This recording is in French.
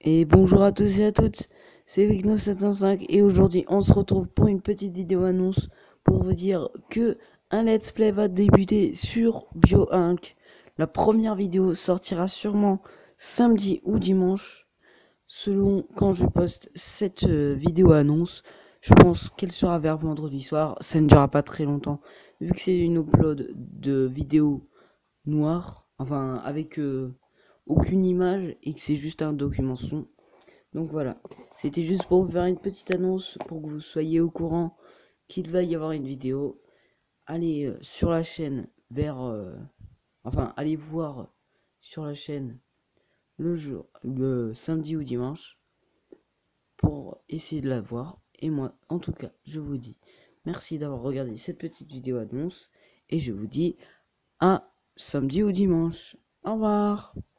Et bonjour à tous et à toutes, c'est Wigno705 et aujourd'hui on se retrouve pour une petite vidéo annonce pour vous dire que un let's play va débuter sur BioInc. La première vidéo sortira sûrement samedi ou dimanche selon quand je poste cette vidéo annonce. Je pense qu'elle sera vers vendredi soir, ça ne durera pas très longtemps vu que c'est une upload de vidéo noire, enfin avec aucune image et que c'est juste un document son. Donc voilà, c'était juste pour vous faire une petite annonce pour que vous soyez au courant qu'il va y avoir une vidéo. Allez sur la chaîne enfin allez voir sur la chaîne le samedi ou dimanche pour essayer de la voir. Et moi, en tout cas, je vous dis merci d'avoir regardé cette petite vidéo annonce et je vous dis à samedi ou dimanche. Au revoir.